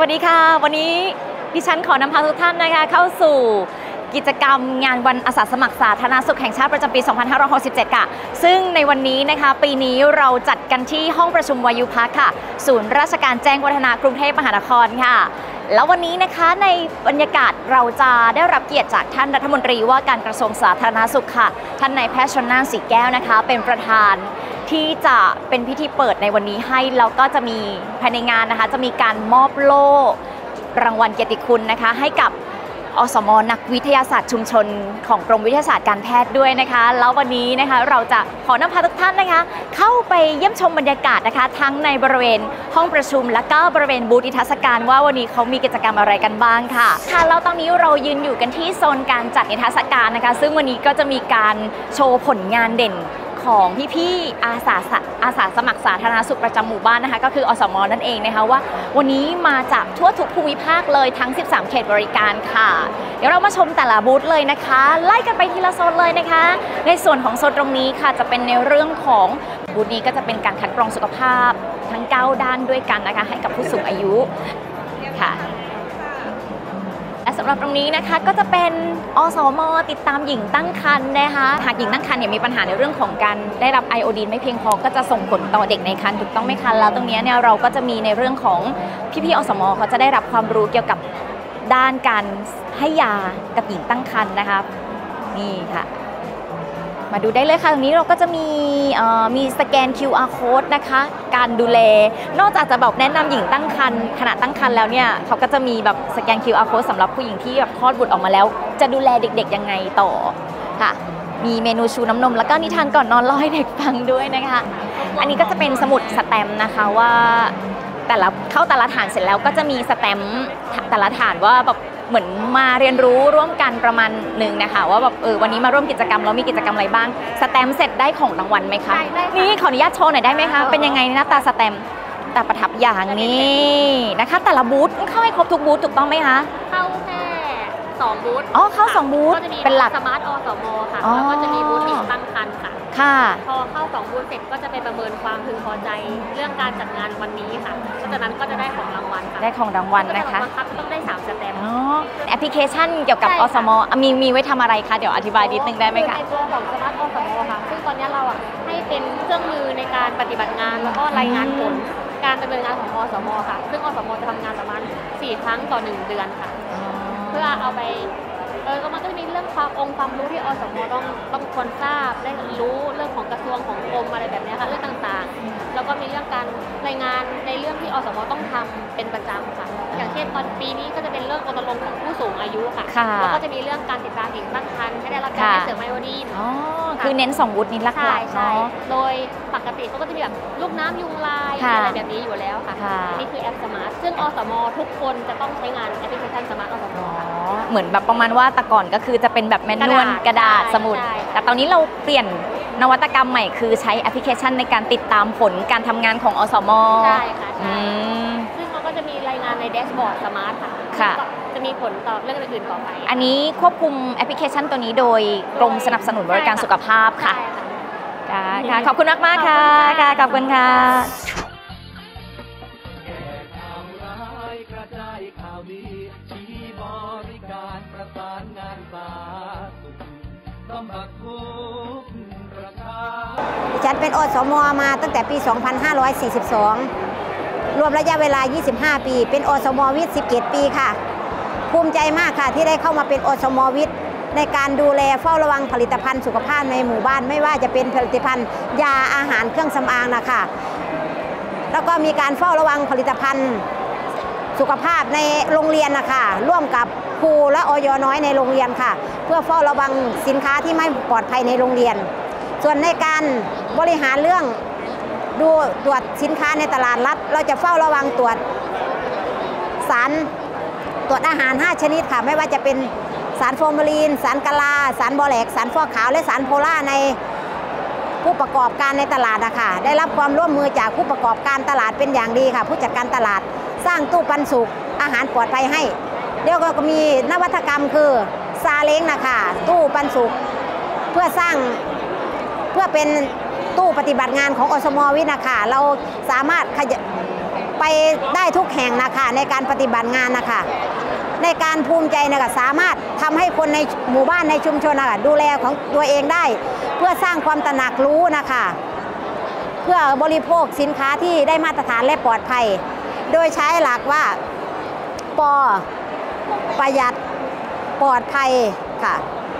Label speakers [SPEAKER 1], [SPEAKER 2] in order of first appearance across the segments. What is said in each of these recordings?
[SPEAKER 1] วัสดีค่ะวันนี้ดิฉันขอนำพาทุกท่านนะคะเข้าสู่กิจกรรมงานวันอาสาสมัครสาธารณสุขแห่งชาติประจำปี 2567 ค่ะซึ่งในวันนี้นะคะปีนี้เราจัดกันที่ห้องประชุมวายุพักค่ะศูนย์ราชการแจ้งวัฒนะกรุงเทพมหานครค่ะแล้ววันนี้นะคะในบรรยากาศเราจะได้รับเกียรติจากท่านรัฐมนตรีว่าการกระทรวงสาธารณสุขค่ะท่านนายแพทย์ชลน่าน ศรีแก้วนะคะเป็นประธานที่จะเป็นพิธีเปิดในวันนี้ให้แล้วก็จะมีภายในงานนะคะจะมีการมอบโล่รางวัลเกียรติคุณนะคะให้กับอสม.นักวิทยาศาสตร์ชุมชนของกรมวิทยาศาสตร์การแพทย์ด้วยนะคะแล้ววันนี้นะคะเราจะขอนำพาทุกท่านนะคะเข้าไปเยี่ยมชมบรรยากาศนะคะทั้งในบริเวณห้องประชุมและก็บริเวณบูธนิทรรศการว่าวันนี้เขามีกิจกรรมอะไรกันบ้างค่ะแล้วตอนนี้เรายืนอยู่กันที่โซนการจัดนิทรรศการนะคะซึ่งวันนี้ก็จะมีการโชว์ผลงานเด่นของพี่ๆอาสาสมัครสาธารณสุขประจำหมู่บ้านนะคะก็คืออสม.นั่นเองนะคะว่าวันนี้มาจากทั่วทุกภูมิภาคเลยทั้ง13เขตบริการค่ะเดี๋ยวเรามาชมแต่ละบูธเลยนะคะไล่กันไปทีละโซนเลยนะคะในส่วนของโซนตรงนี้ค่ะจะเป็นในเรื่องของบูธนี้ก็จะเป็นการคัดกรองสุขภาพทั้ง9ด้านด้วยกันนะคะให้กับผู้สูงอายุค่ะและสำหรับตรงนี้นะคะก็จะเป็นอสม.ติดตามหญิงตั้งครรภ์นะคะหากหญิงตั้งครรภ์เนี่ยมีปัญหาในเรื่องของการได้รับไอโอดีนไม่เพียงพอก็จะส่งผลต่อเด็กในครรภ์ถูกต้องไหมคะแล้วตรงนี้เนี่ยเราก็จะมีในเรื่องของพี่ๆอสม.เขาจะได้รับความรู้เกี่ยวกับด้านการให้ยากับหญิงตั้งครรภ์นะคะนี่ค่ะมาดูได้เลยค่ะตรงนี้เราก็จะมีสแกน QR code นะคะการดูแลนอกจากจะแบบแนะนำหญิงตั้งครรภ์ขณะตั้งครรภ์แล้วเนี่ยเขาก็จะมีแบบสแกน QR code สำหรับผู้หญิงที่แบบคลอดบุตรออกมาแล้วจะดูแลเด็กๆยังไงต่อค่ะมีเมนูชูน้ำนมแล้วก็นิทานก่อนนอนเล่าให้เด็กฟังด้วยนะคะอันนี้ก็จะเป็นสมุดสแตมป์นะคะว่าเข้าแต่ละฐานเสร็จแล้วก็จะมีสแตมป์แต่ละฐานว่าแบบเหมือนมาเรียนรู้ร่วมกันประมาณหนึ่งนะคะว่าแบบวันนี้มาร่วมกิจกรรมแล้วมีกิจกรรมอะไรบ้างสแตมป์เสร็จได้ของรางวัลไหมคะนี่ขออนุญาตโชว์หน่อยได้ไหมคะเป็นยังไงหน้าตาสแตมป์แต่ประทับอย่างนี้นะคะแต่ละบูธเข้าให้ครบทุกบูธถูกต้องไหมคะ
[SPEAKER 2] เข้าแค่2บูธ
[SPEAKER 1] เข้า2บูธ
[SPEAKER 2] เป็นหลักสมาร์ทอสม.ค่ะแล้วก็จะมีบูธหญิงตั้งครรภ์ค่ะพอเข้า2บูธเสร็จก็จะไปประเมินความพึงพอใจเรื่องการจัดงานวันนี้ค่ะจากนั้นก็จะได้ของรางวัลค่ะ
[SPEAKER 1] ได้ของรางวัลนะคะ
[SPEAKER 2] ต้องได้3สแตมป์
[SPEAKER 1] แอปพลิเคชันเกี่ยวกับอสม.มีไว้ทำอะไรคะเดี๋ยวอธิบายนิดนึงได้ไหมคะ
[SPEAKER 2] ในตัวของสมาร์ทอสม.ค่ะซึ่งตอนนี้เราให้เป็นเครื่องมือในการปฏิบัติงานแล้วก็รายงานผลการดำเนินงานของอสม.ค่ะซึ่งอสม.จะทำงานประมาณ4 ครั้งต่อ1 เดือนค่ะเพื่อเอาไปก็มันก็จะมีเรื่องความรู้ที่อสม.ต้องควรทราบได้รู้เรื่องของกระทรวงของกรมอะไรแบบนี้ค่ะเรื่องต่างๆแล้วก็มีเรื่องการรายงานในเรื่องที่อสม.ต้องทำเป็นประจำค่ะอย่างเช่นตอนปีนี้ก็จะเป็นเรื่องรณรงค์ของผู้สูงอายุค่ะแล้วก็จะมีเรื่องการติดตามหญิงตั้งครรภ์ให้ได้รับการเสริมไอโอดีน
[SPEAKER 1] คือเน้น2บูธนี้หลักๆ
[SPEAKER 2] ใช่โดยปกติเขาก็จะมีแบบลูกน้ำยุงลายอะไรแบบนี้อยู่แล้วค่ะนี่คือแอปสมาร์ทซึ่งอสม.ทุกคนจะต้องใช้งานแอปพลิเคชันสมาร์ทอสม.
[SPEAKER 1] เหมือนแบบประมาณว่าแต่ก่อนก็คือจะเป็นแบบแมนนวลกระดาษสมุดแต่ตอนนี้เราเปลี่ยนนวัตกรรมใหม่คือใช้แอปพลิเคชันในการติดตามผลการทำงานของอสม.
[SPEAKER 2] ใช่ค่ะซึ่งเราก็จะมีรายงานในแดชบอร์ดสมาร์ทค่ะจะมีผลต่อเรื่องอื่นๆต่อไป
[SPEAKER 1] อันนี้ควบคุมแอปพลิเคชันตัวนี้โดยกรมสนับสนุนบริการสุขภาพค่ะค่ะขอบคุณมากๆค่ะขอบคุณค่ะ
[SPEAKER 3] ฉันเป็นอสม.มาตั้งแต่ปี 2542 รวมระยะเวลา 25 ปี เป็นอสม.วิทย์ 17 ปีค่ะ ภูมิใจมากค่ะที่ได้เข้ามาเป็นอสม.วิทย์ในการดูแลเฝ้าระวังผลิตภัณฑ์สุขภาพในหมู่บ้านไม่ว่าจะเป็นผลิตภัณฑ์ยาอาหารเครื่องสำอางนะคะแล้วก็มีการเฝ้าระวังผลิตภัณฑ์สุขภาพในโรงเรียนนะคะร่วมกับครูและอย.น้อยในโรงเรียนค่ะเพื่อเฝ้าระวังสินค้าที่ไม่ปลอดภัยในโรงเรียนส่วนในการบริหารเรื่องตรวจสินค้าในตลาดรัฐเราจะเฝ้าระวังตรวจอาหาร5 ชนิดค่ะไม่ว่าจะเป็นสารฟอร์มาลีนสารกะลาสารบอแลกสารฟอกขาวและสารโพล่าในผู้ประกอบการในตลาดนะคะได้รับความร่วมมือจากผู้ประกอบการตลาดเป็นอย่างดีค่ะผู้จัดการตลาดสร้างตู้ปันสุกอาหารปลอดภัยให้เดี๋ยวก็มีนวัตกรรมคือซาเล้งนะคะตู้ปันสุกเพื่อเป็นตู้ปฏิบัติงานของอสม.วิทย์นะคะเราสามารถไปได้ทุกแห่งนะคะในการปฏิบัติงานนะคะในการภูมิใจนะคะสามารถทำให้คนในหมู่บ้านในชุมชนนะคะดูแลของตัวเองได้เพื่อสร้างความตระหนักรู้นะคะเพื่อบริโภคสินค้าที่ได้มาตรฐานและปลอดภัยโดยใช้หลักว่าป.ประหยัดปลอดภัยค่ะ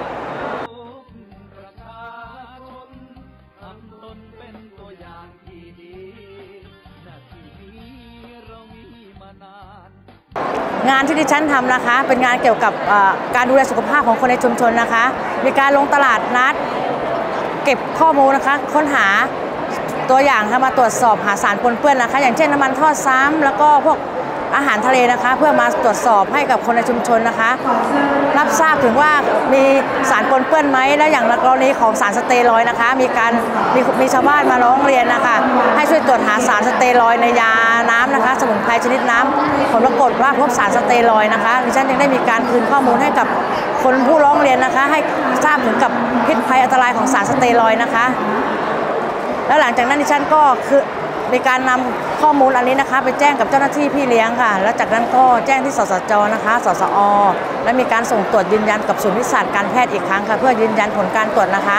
[SPEAKER 4] งานที่ดิฉันทำนะคะเป็นงานเกี่ยวกับการดูแลสุขภาพของคนในชุมชนนะคะมีการลงตลาดนัดเก็บข้อมูลนะคะค้นหาตัวอย่างมาตรวจสอบหาสารปนเปื้อนนะคะอย่างเช่นน้ำมันทอดซ้ำแล้วก็พวกอาหารทะเลนะคะเพื่อมาตรวจสอบให้กับคนในชุมชนนะคะรับทราบถึงว่ามีสารปนเปื้อนไหมและอย่างกรณีของสารสเตียรอยด์นะคะมีชาวบ้านมาร้องเรียนนะคะให้ช่วยตรวจหาสารสเตียรอยด์ในยาน้ำนะคะสมุนไพรชนิดน้ำผลปรากฏว่าพบสารสเตียรอยด์นะคะดิฉันยังได้มีการคืนข้อมูลให้กับคนผู้ร้องเรียนนะคะให้ทราบถึงกับพิษภัยอันตรายของสารสเตียรอยด์นะคะแล้วหลังจากนั้นดิฉันก็คือมีการนำข้อมูลอันนี้นะคะไปแจ้งกับเจ้าหน้าที่พี่เลี้ยงค่ะแล้วจากนั้นก็แจ้งที่สสจ.นะคะสสอ.และมีการส่งตรวจยืนยันกับศูนย์วิทยาศาสตร์การแพทย์อีกครั้งค่ะเพื่อยืนยันผลการตรวจนะคะ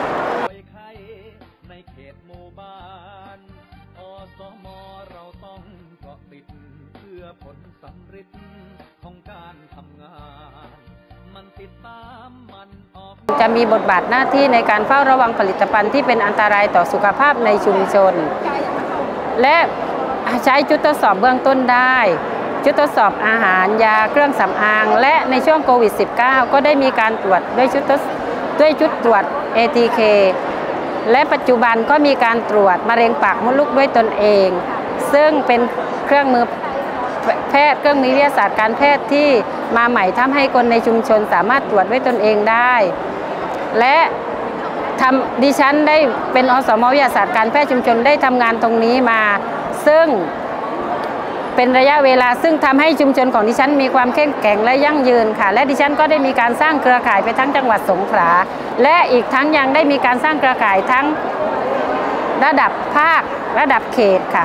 [SPEAKER 4] ในเขตหมู่บ้านอสม.เราต้องเกาะติดเพื่อผลสำฤทธิ์ของการทำงานมันติดตามมันออก
[SPEAKER 5] จะมีบทบาทหน้าที่ในการเฝ้าระวังผลิตภัณฑ์ที่เป็นอันตรายต่อสุขภาพในชุมชนและใช้ชุดทดสอบเบื้องต้นได้ชุดทดสอบอาหารยาเครื่องสำอางและในช่วงโควิด -19 ก็ได้มีการตรวจด้วยชุดตรวจ ATK และปัจจุบันก็มีการตรวจมะเร็งปากมดลูกด้วยตนเองซึ่งเป็นเครื่องมือแพทย์เครื่องมือวิทยาศาสตร์การแพทย์ที่มาใหม่ทำให้คนในชุมชนสามารถตรวจด้วยตนเองได้และดิฉันได้เป็นอสม.วิทยาศาสตร์การแพทย์ชุมชนได้ทำงานตรงนี้มาซึ่งเป็นระยะเวลาซึ่งทำให้ชุมชนของดิฉันมีความเข้มแข็งและยั่งยืนค่ะและดิฉันก็ได้มีการสร้างเครือข่ายไปทั้งจังหวัดสงขลาและอีกทั้งยังได้มีการสร้างเครือข่ายทั้งระดับภาคระดับเขตค่ะ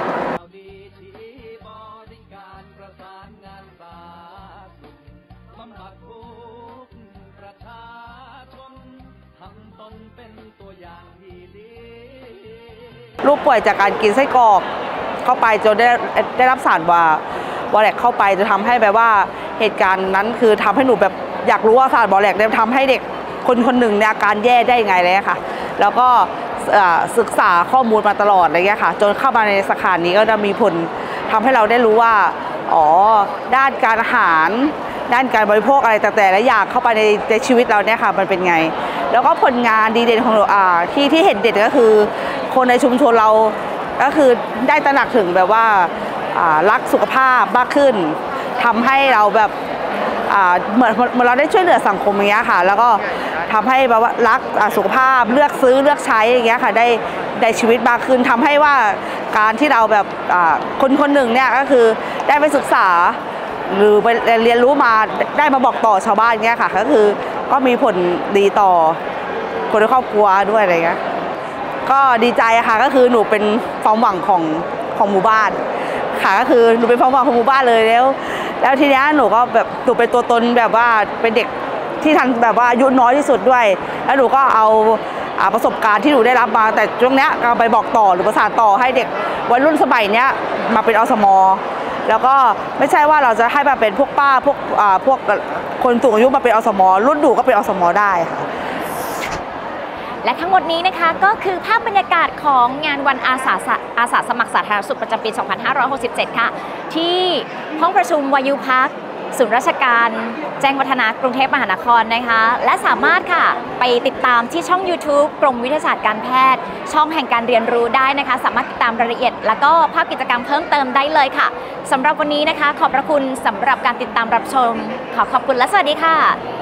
[SPEAKER 6] ลูกป่วยจากการกินไส้กรอกเข้าไปจนได้รับสารบอแลกเข้าไปจะทำให้แบบว่าเหตุการณ์นั้นคือทำให้หนูแบบอยากรู้ว่าสารบอแลกได้ทำให้เด็กคนหนึ่งในอาการแย่ได้ยังไงเลยค่ะแล้วก็ศึกษาข้อมูลมาตลอดอะไรเงี้ยค่ะจนเข้ามาในสาขานี้ก็จะมีผลทำให้เราได้รู้ว่าด้านการอาหารด้านการบริโภคอะไรแต่ละอย่างเข้าไปในชีวิตเราเนี่ยค่ะมันเป็นไงแล้วก็ผลงานดีเด่นของเราที่เห็นเด่นก็คือคนในชุมชนเราก็คือได้ตระหนักถึงแบบว่ารักสุขภาพมากขึ้นทำให้เราแบบเหมือนเราได้ช่วยเหลือสังคมอย่างเงี้ยค่ะแล้วก็ทำให้แบบว่ารักสุขภาพเลือกซื้อเลือกใช้อย่างเงี้ยค่ะได้ชีวิตมากขึ้นทำให้ว่าการที่เราแบบคนหนึ่งเนี่ยก็คือได้ไปศึกษาหรือไปเรียนรู้มาได้มาบอกต่อชาวบ้านเงี้ยค่ะก็คือก็มีผลดีต่อคนในครอบครัวด้วยอะไรเงี้ยก็ดีใจค่ะก็คือหนูเป็นความหวังของหมู่บ้านค่ะก็คือหนูเป็นความหวังของหมู่บ้านเลยแล้วทีนี้หนูก็แบบหนูเป็นตัวตนแบบว่าเป็นเด็กที่ทันแบบว่าอายุน้อยที่สุดด้วยแล้วหนูก็เอาประสบการณ์ที่หนูได้รับมาแต่ช่วงนี้เอาไปบอกต่อหรือประสานต่อให้เด็กวัยรุ่นสมัยนี้มาเป็นอสม.แล้วก็ไม่ใช่ว่าเราจะให้มาเป็นพวกป้าพวกคนสูงอายุมาเป็นอสม.รุ่นหนูก็เป็นอสม.ได้ค่ะ
[SPEAKER 1] และทั้งหมดนี้นะคะก็คือภาพบรรยากาศของงานวันอาสาสมัครสาธารณสุขประจำปี 2567 ค่ะที่ห้องประชุมวายุพักศูนย์ราชการแจ้งวัฒนะกรุงเทพมหานครนะคะและสามารถค่ะไปติดตามที่ช่อง YouTube กรมวิทยาศาสตร์การแพทย์ช่องแห่งการเรียนรู้ได้นะคะสามารถติดตามรายละเอียดแล้วก็ภาพกิจกรรมเพิ่มเติมได้เลยค่ะสำหรับวันนี้นะคะขอบพระคุณสำหรับการติดตามรับชมขอบคุณและสวัสดีค่ะ